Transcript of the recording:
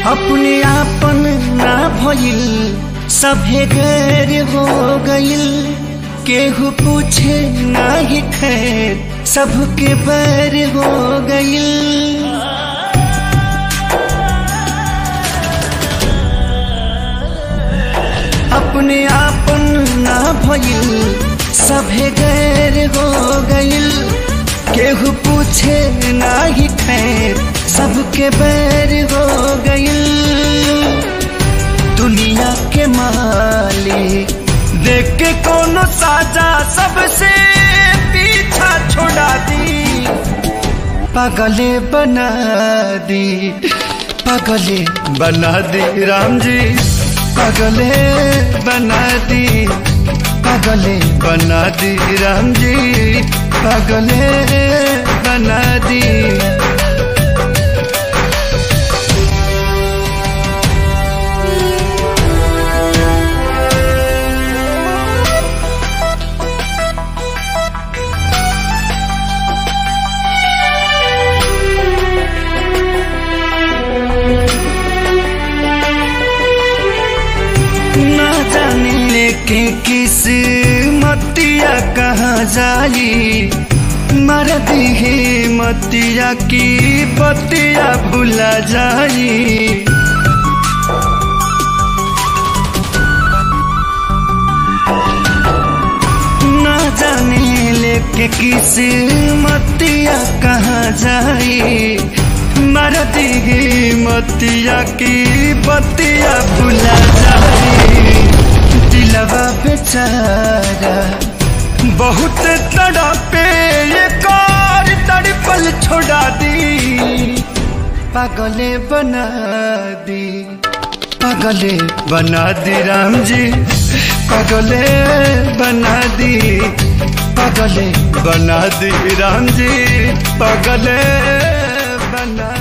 अपने आपन ना भइल सभे गैर हो गइल, केहू पूछे ना ही खैर सबके बैर हो गइल। अपने आपन ना भइल सभे गैर हो गइल, केहू पूछे ना ही खैर सबके बैर हो गइल। दुनिया के मालिक देख के कोनो साजा सबसे पीछा छोड़ा दी, पागले बना दी, पागले बना दी राम जी, पागले बना दी, पागले बना दी राम जी, पागले बना दी। के किस मतिया कहाँ जाई, मर दी मतिया की बतिया भुला जाई। ना जाने लेके किस मतिया कहाँ जाई, मर दी मतिया की बतिया भुला जाई। दिलवा बेचारा बहुत तड़पे, ये कार तड़पल छोड़ा दी, पागले बना दी, पागले बना दी राम जी, पागले बना दी, पागले बना दी राम जी, पागले बना